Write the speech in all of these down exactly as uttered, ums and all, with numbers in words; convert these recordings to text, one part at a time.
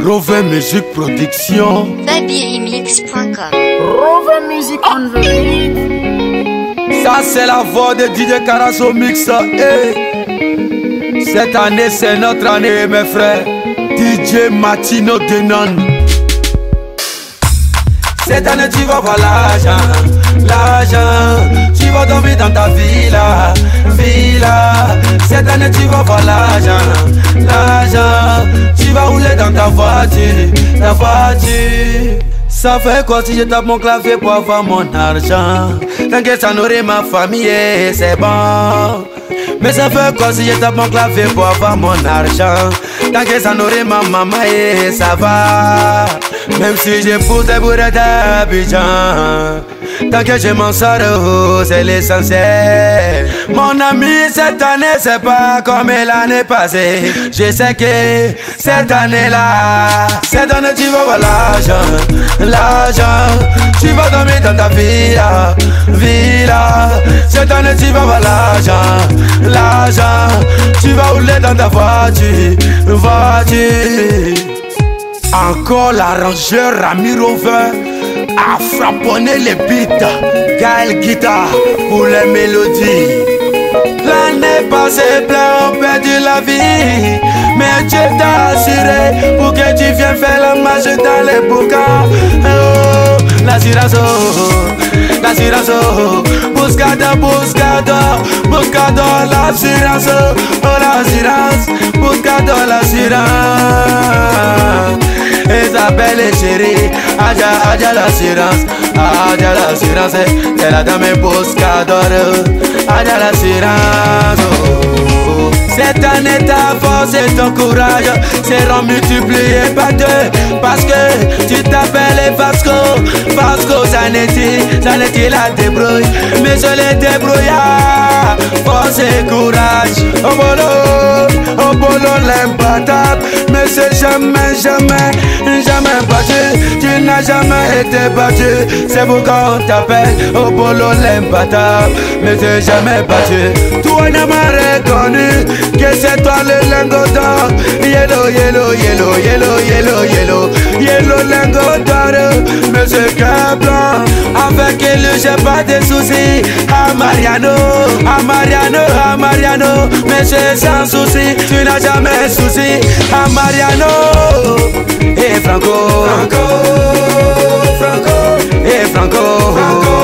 Rover Music Production. Fabiremix point com. Rover Music on the beat. Ça c'est la voix de D J Carasso Mix. Hey. Cette année c'est notre année mes frères. D J Martino Denon. Cette année tu vas voir l'argent, l'argent. Tu vas dormir dans ta villa, villa. Cette année tu vas voir l'argent, l'argent. Tu vas rouler dans ta voiture, ta voiture. Ça fait quoi si je tape mon clavier pour avoir mon argent? T'inquiète, ça nourrit ma famille, c'est bon. Mais ça fait quoi si je tape mon clavier pour avoir mon argent? T'inquiète, ça nourrit ma maman et ça va. Même si j'épouse des bourrées d'Abidjan, tant que je m'en sors, c'est l'essentiel. Mon ami, cette année, c'est pas comme l'année passée. Je sais que cette année-là, cette année, tu vas voir l'argent, l'argent. Tu vas dormir dans ta villa, villa. Cette année, tu vas voir l'argent, l'argent. Tu vas rouler dans ta voiture, voiture. Encore l'arrangeur Rami Rover a frapponné les beats, Gaël Guitar pour les mélodies. L'année passée, plein ont perdu la vie, mais Dieu t'a assuré pour que tu viennes faire la marche dans les bouquins. Oh, l'assurance, l'assurance, Buscado, Buscado, Buscado, l'assurance, oh l'assurance, Buscado, l'assurance. Isabelle et chérie, Adja, Adja l'assurance, Adja l'assurance, c'est la dame Buscador, Adja l'assurance. Oh. Cette année ta force et ton courage seront multipliés par deux, parce que tu t'appelles Vasco, Vasco Zanetti, Zanetti la débrouille, mais je les débrouillard, force et courage, oh bolo, oh bolo l'imbattable, mais c'est jamais, jamais, jamais battu, tu n'as jamais été battu, c'est pourquoi on t'appelle oh bolo l'imbattable, mais c'est jamais battu, toi n'as pas reconnu que c'est toi le lingot d'or, yellow, yellow, yellow, yellow, yellow, yellow, yellow lingot d'or, monsieur cœur blanc, avec lui j'ai pas de soucis, à Mariano, à Mariano, à Mariano, monsieur sans soucis, tu n'as jamais souci, à Mariano, et Franco, Franco, Franco, et Franco, Franco,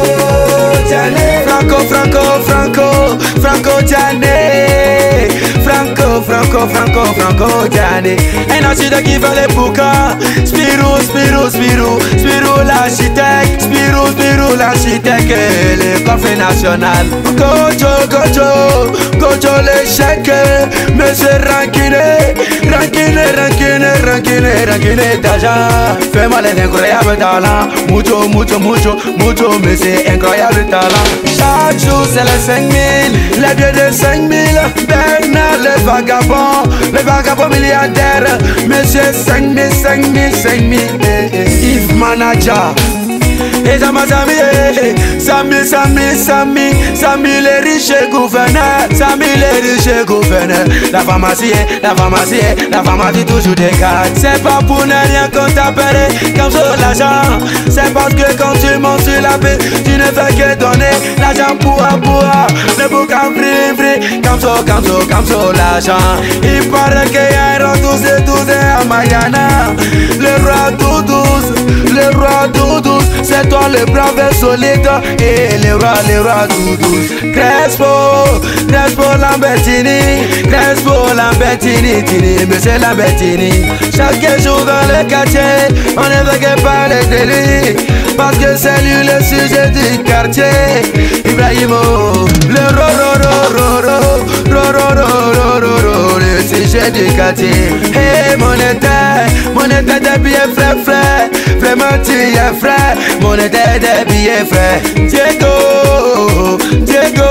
Tiane, Franco, Franco, Franco, Franco, Tiane, Franco, Franco, Franco, Franco, Tiane, un architecte qui fait les bouquins, Spirou, Spirou, Spirou, Spirou l'architecte, Spirou, Spirou l'architecte, le coffre national, Gojo, Gojo, Gojo l'échec, monsieur ranquiné, ranquiné, ranquiné, ranquiné, ranquiné d'argent, fais-moi les incroyables talents, mucho, mucho, mucho, mucho, mais c'est incroyable talent, chaque jour c'est les cinq mille, les vieux de cinq mille, Bernard le vagabond, le vagabond milliardaire, monsieur cinq mille, cinq mille, cinq mille, Yves Manager. Et Zama Sami, Sami, Sami, Sami, Sami les riches gouverneurs, Sami les riches gouverneurs. La pharmacie, la pharmacie, la pharmacie toujours des cartes. C'est pas pour ne rien qu'on t'appelle comme sur l'argent. C'est parce que quand tu montes sur la paix, tu ne fais que donner l'argent pour à pour à. Le boucan free free, comme ça, comme ça, comme ça l'argent. Il paraît qu'il y a un roi douze et douze à Mayana. Le roi tout douze, le roi tout douze. C'est toi le brave et solide et le roi, le roi tout douce. Crespo, Crespo Lambertini, Crespo Lambertini, Tini, monsieur Lambertini. Chaque jour dans le quartier, on ne veut que parler de lui, parce que c'est lui le sujet du quartier. Ibrahimo, le ro ro ro ro ro ro ro ro ro ro, le sujet du quartier. Hey mon état, mon état de billets frère frère, vraiment tu es frère. Mon état de billets frère, Diego, Diego,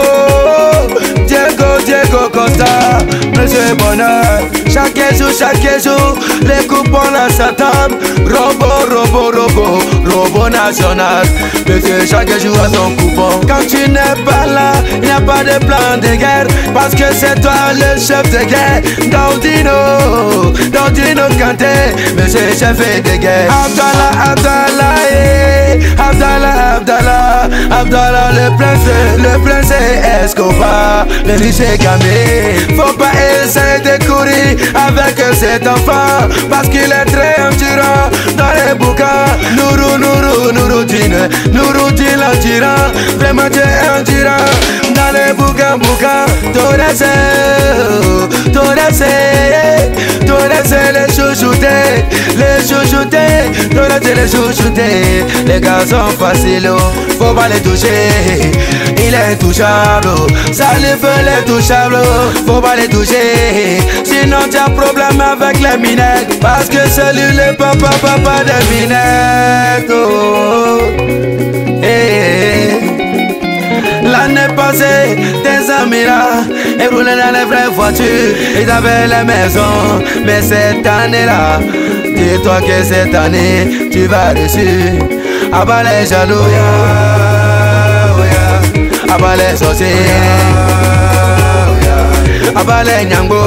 Diego, Diego Costa, monsieur bonheur. Chaque jour, chaque jour, les coupons la s'attendent. Robo, robo, robo, robo national. Monsieur chaque jour a son coupon. Quand tu n'es pas là, il n'y a pas de plan de guerre, parce que c'est toi le chef de guerre. Daudino, Daudino. Lamine Kanté, monsieur chef de guerre. Abdallah, Abdallah, eh, Abdallah, Abdallah, Abdallah, le prince, le prince Escobar, le riche Gamé. Faut pas essayer de courir avec cet enfant, parce qu'il est très endurant dans les bouquins. Nourou, Nourou, Nouroudine, Nouroudine en tirant, vraiment Dieu est endurant dans les bouquins, bouquins. Torresé, Torresé, Torresé, les chouchoutés, les chouchoutés, Torresé, les chouchoutés. Les gars sont faciles, faut pas les toucher, il est intouchable, ça les veut les touchables, faut pas les toucher, sinon t'as problème avec les minettes, parce que c'est lui le papa, papa des minettes. Oh. Hey. L'année passée, tes amis là, ils roulaient dans les vraies voitures, ils avaient les maisons, mais cette année-là, dis-toi que cette année, tu vas dessus. Abat les jaloux, abat les sorciers, abat les nyangos.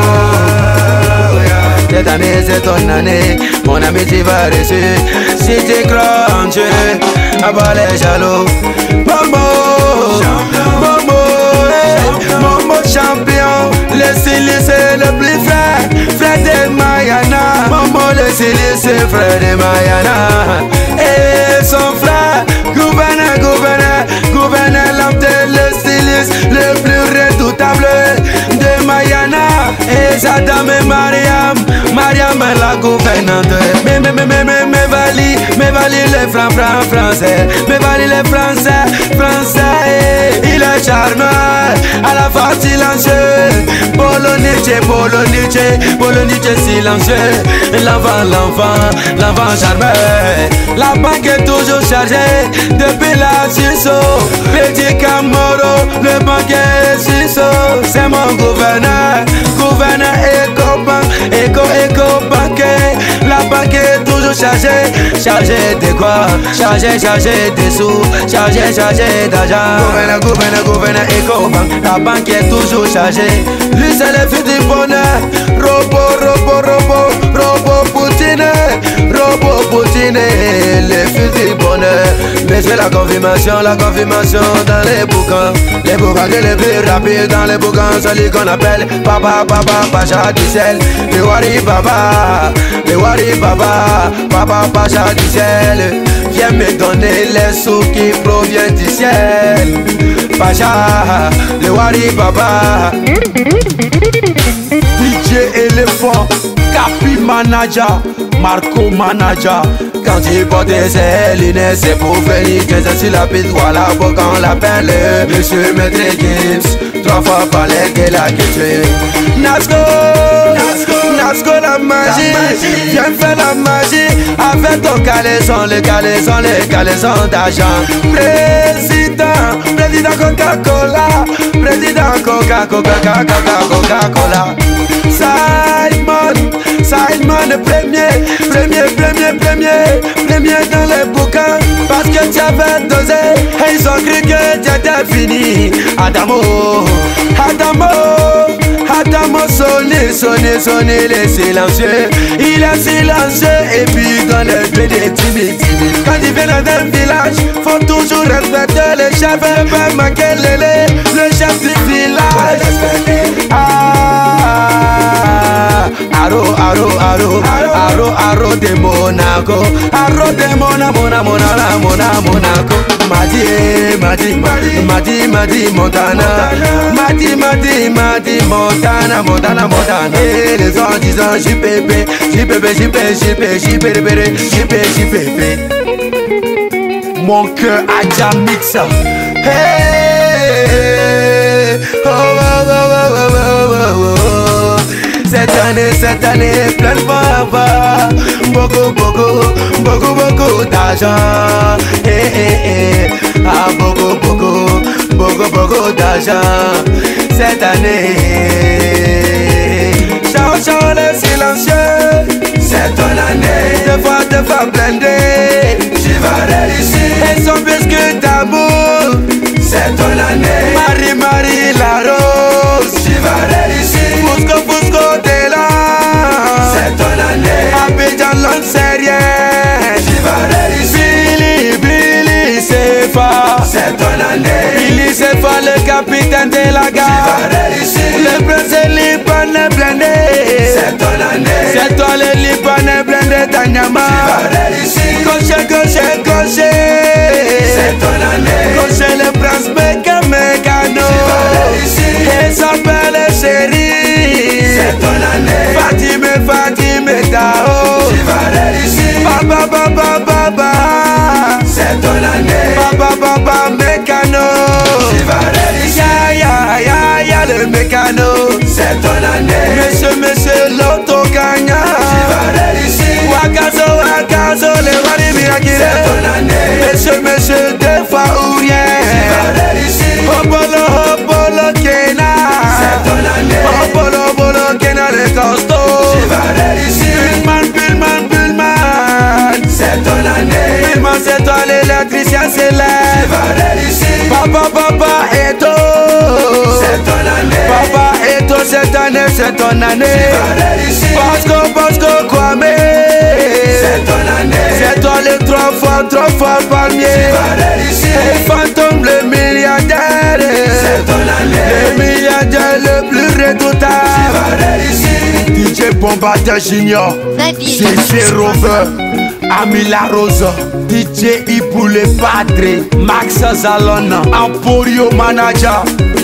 Cette année c'est ton année, mon ami tu vas dessus. Si tu crois en Dieu, abat les jaloux. Momo, Momo, hey, Momo champion. Le Sili c'est le plus frère, frère de Mayana. Momo le Sili c'est frère de Mayana. Et son frère, gouverneur, gouverneur, gouverneur, l'homme de le styliste, le plus redoutable de Mayana. Et sa dame est Mariam, Mariam est la gouvernante. Mais, mais, mais, mais, mais, mais, Vali, mais Vali les francs, francs, français. Mais Vali les français, français. Il est charmeur, à la fois silencieux. Poloniche, Poloniche, Poloniche silencieux. L'enfant, l'enfant, l'enfant charmeur. La banque est toujours chargée depuis la Suisse. Petit Camoro, le banquier suisse. C'est mon gouverneur, gouverneur Ecobank, Eco, Eco banquier. La banque est toujours chargée, chargée de quoi? Chargée, chargée de sous, chargée, chargée d'argent. Gouverneur, gouverneur, gouverneur Ecobank. La banque est toujours chargée. Lui c'est le fils du bonheur. Robo, robo, robo, robo Poutine, robo Poutine. Le fils du bonheur. Mais c'est la confirmation, la confirmation dans les bouquins. Les bouquins que les plus rapides dans les bouquins. Celui qu'on appelle Papa, Papa, Pacha du ciel. Le Wari Baba, le Wari Baba, Papa, Pacha du ciel. Viens me donner les sous qui proviennent du ciel. Pacha, le Wari Baba. D J Éléphant, Capi Manager, Marco Manager. Quand tu portes ses lunettes, c'est pour venir te sur la piste. Voilà pourquoi on l'appelle Monsieur Maître Gims. Trois fois parler de la culture. Nasco, Nasco, Nasco la magie. Viens faire la magie avec ton caleçon, le caleçon, le caleçon d'argent. Président, président Coca-Cola, président Coca-Cola, Coca-Cola. Simon, Simon le premier, premier, premier, premier, premier dans les bouquins. Parce que tu avais dosé et ils ont cru que tu étais fini. Adamo, Adamo, Adamo sonné, sonné, sonné, les silencieux. Il est silencieux et puis dans le pays des timides, timides. Quand il vient dans un village, faut toujours respecter le chef. Pas manquer le lait, le chef du village. Ah, Aro, aro, aro, aro, aro de Monaco. Aro de Mona, Mona, Mona, Mona, Monaco. Madi, Madi, Madi, Madi, Montana. Madi, Madi, Madi, Montana, Montana, Montana. Et les gens disant J P P, J P P, J P P, J P P, J P P, J P P. Mon cœur a déjà mixé. Hey, oh, oh, oh, oh, oh, oh, oh. Cette année, cette année, plein de papa. Beaucoup, beaucoup, beaucoup, beaucoup d'argent. Eh, eh, eh. Ah, beaucoup, beaucoup, beaucoup, beaucoup d'argent. Cette année, chant, chant, le silencieux. C'est ton année. Deux fois, deux fois blindé. Tu vas réussir. Et son biscuit d'amour. C'est ton année. Marie, Marie, la rose. Tu vas réussir. Fusco, Fusco, t'es là. C'est ton année. toi le capitaine de la gare. Le prince libanais blindé. C'est ton année. C'est toi le libanais blindé d'Anyama. Coché, coché, coché. C'est ton année. Coché le prince Meka Mekano. Il s'appelle chérie. C'est ton année. Fatime, Fatime Tao. Baba, baba, baba. C'est ton année. Baba, baba, Mekano. Ya, ya, ya, ya, le Mekano. C'est ton année. Monsieur, monsieur, l'auto gagnant. Wakazo, wakazo, le wari mirakire. C'est ton année. Monsieur, monsieur, deux fois ou rien. Hopolo, hopolo, kena. C'est ton année. Hopolo, hopolo, kena, le costo. Pullman, Pullman, Pullman. C'est ton année. Pullman, c'est toi l'électricien célèbre. Papa, papa, Eto. C'est ton année. Papa, Eto, cette année, c'est ton année. Bosco, Bosco, Kwame. C'est ton année. C'est toi le trois fois, trois fois palmier. Et fantôme, le milliardaire. C'est ton année. Le milliardaire le plus redoutable. D J Bombardier Junior. C C Rover. Amila Rosa. D J Ibu le Padre. Max Zalona. Emporio Manager.